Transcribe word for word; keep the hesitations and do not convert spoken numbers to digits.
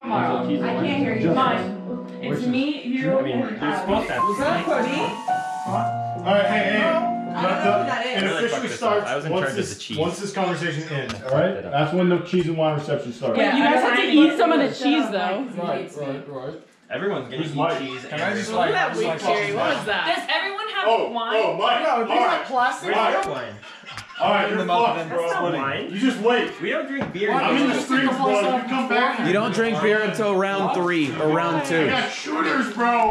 Tomorrow. I can't hear you. Mine. It's me, you, I mean, you're supposed to have was that me? Alright, hey, hey. I don't know who that is. It officially starts I was in once charge of this, the cheese. once this conversation ends, alright? That's when the cheese and wine reception starts. Yeah, you guys have to eat some of the cheese though. Right, right, right. Everyone's gonna Who's eat Mike? cheese. Can and I just everyone- Look at that weak Jerry. What was that? Does everyone have Oh, wine? oh, Mike. No, these Alright. are plastic. Alright. wine. Alright, you're fucked, That's not bro. wine. You just wait. We don't drink beer. I'm in the streets, bro. You come back. You don't drink beer until round three or round two. I got shooters, bro.